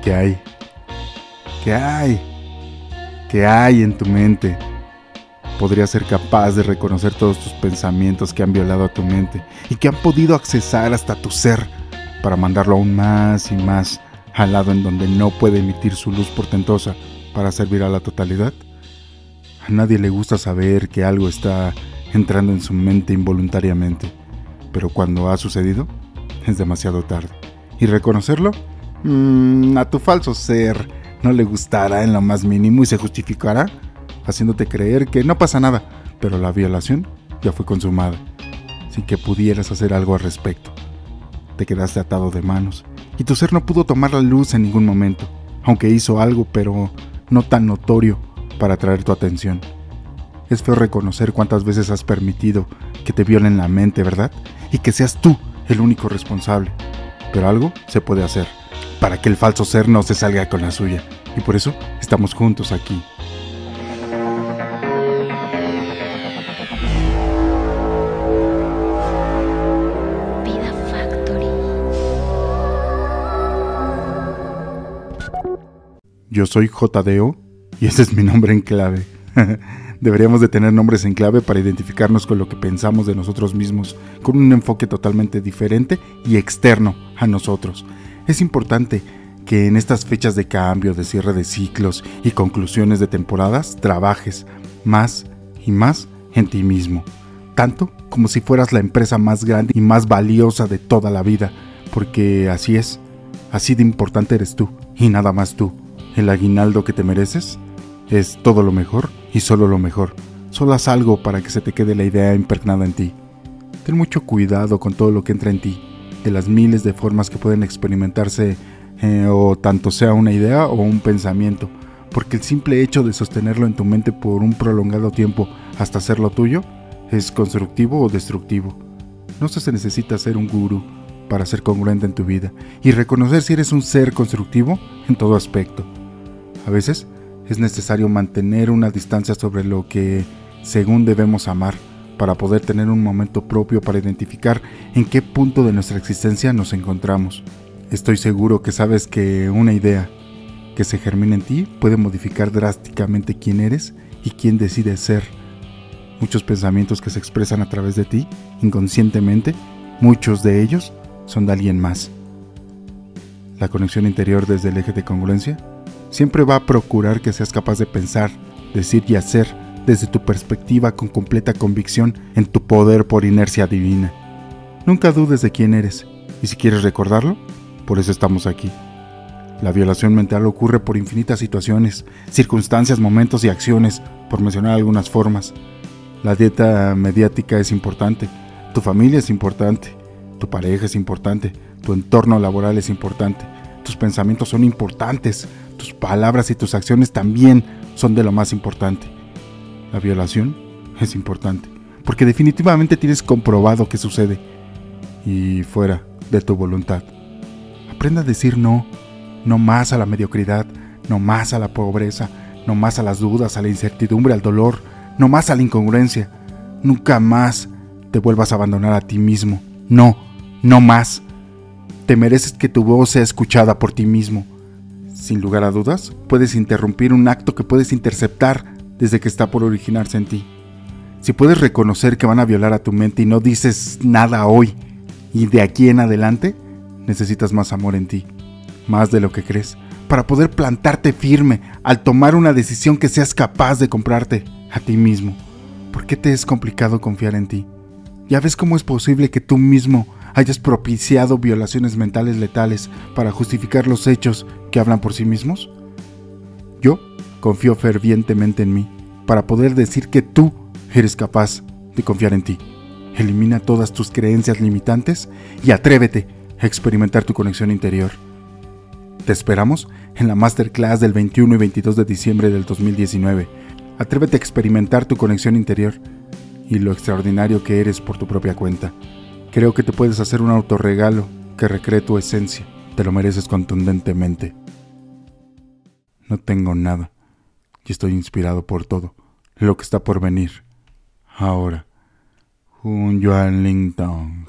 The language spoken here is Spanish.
¿Qué hay? ¿Qué hay? ¿Qué hay en tu mente? Podrías ser capaz de reconocer todos tus pensamientos que han violado a tu mente y que han podido accesar hasta tu ser para mandarlo aún más y más al lado en donde no puede emitir su luz portentosa para servir a la totalidad. A nadie le gusta saber que algo está entrando en su mente involuntariamente, pero cuando ha sucedido, es demasiado tarde. ¿Y reconocerlo? A tu falso ser no le gustará en lo más mínimo y se justificará haciéndote creer que no pasa nada, pero la violación ya fue consumada, sin que pudieras hacer algo al respecto. Te quedaste atado de manos y tu ser no pudo tomar la luz en ningún momento, aunque hizo algo, pero no tan notorio para atraer tu atención. Es feo reconocer cuántas veces has permitido que te violen la mente, ¿verdad? Y que seas tú el único responsable. Pero algo se puede hacer para que el falso ser no se salga con la suya. Y por eso estamos juntos aquí. Vida Factory. Yo soy JDO y ese es mi nombre en clave. Deberíamos de tener nombres en clave para identificarnos con lo que pensamos de nosotros mismos, con un enfoque totalmente diferente y externo a nosotros. Es importante que en estas fechas de cambio, de cierre de ciclos y conclusiones de temporadas, trabajes más y más en ti mismo, tanto como si fueras la empresa más grande y más valiosa de toda la vida, porque así es, así de importante eres tú y nada más tú. El aguinaldo que te mereces es todo lo mejor y solo lo mejor. Solo haz algo para que se te quede la idea impregnada en ti. Ten mucho cuidado con todo lo que entra en ti, de las miles de formas que pueden experimentarse, o tanto sea una idea o un pensamiento, porque el simple hecho de sostenerlo en tu mente por un prolongado tiempo hasta hacerlo tuyo es constructivo o destructivo. No se necesita ser un gurú para ser congruente en tu vida y reconocer si eres un ser constructivo en todo aspecto. A veces es necesario mantener una distancia sobre lo que según debemos amar para poder tener un momento propio para identificar en qué punto de nuestra existencia nos encontramos. Estoy seguro que sabes que una idea que se germina en ti puede modificar drásticamente quién eres y quién decides ser. Muchos pensamientos que se expresan a través de ti, inconscientemente, muchos de ellos son de alguien más. La conexión interior desde el eje de congruencia siempre va a procurar que seas capaz de pensar, decir y hacer desde tu perspectiva con completa convicción en tu poder por inercia divina. Nunca dudes de quién eres, y si quieres recordarlo, por eso estamos aquí. La violación mental ocurre por infinitas situaciones, circunstancias, momentos y acciones, por mencionar algunas formas. La dieta mediática es importante, tu familia es importante, tu pareja es importante, tu entorno laboral es importante, tus pensamientos son importantes, tus palabras y tus acciones también son de lo más importante. La violación es importante, porque definitivamente tienes comprobado que sucede, y fuera de tu voluntad. Aprenda a decir no, no más a la mediocridad, no más a la pobreza, no más a las dudas, a la incertidumbre, al dolor, no más a la incongruencia. Nunca más te vuelvas a abandonar a ti mismo. No, no más. Te mereces que tu voz sea escuchada por ti mismo. Sin lugar a dudas, puedes interrumpir un acto que puedes interceptar desde que está por originarse en ti. Si puedes reconocer que van a violar a tu mente y no dices nada hoy y de aquí en adelante, necesitas más amor en ti, más de lo que crees, para poder plantarte firme al tomar una decisión que seas capaz de comprarte a ti mismo. ¿Por qué te es complicado confiar en ti? ¿Ya ves cómo es posible que tú mismo hayas propiciado violaciones mentales letales para justificar los hechos que hablan por sí mismos? Yo confío fervientemente en mí para poder decir que tú eres capaz de confiar en ti. Elimina todas tus creencias limitantes y atrévete a experimentar tu conexión interior. Te esperamos en la Masterclass del 21 y 22 de diciembre del 2019. Atrévete a experimentar tu conexión interior y lo extraordinario que eres por tu propia cuenta. Creo que te puedes hacer un autorregalo que recree tu esencia. Te lo mereces contundentemente. No tengo nada y estoy inspirado por todo lo que está por venir. Ahora, un Yuan Ling Tong.